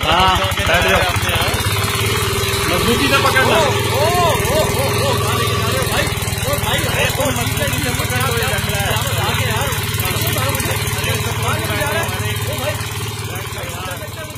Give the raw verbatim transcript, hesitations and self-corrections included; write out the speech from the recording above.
हाँ बैठ जाओ, मजबूती से पकड़ना। ओ ओ ओ ओ भाई, ओ भाई,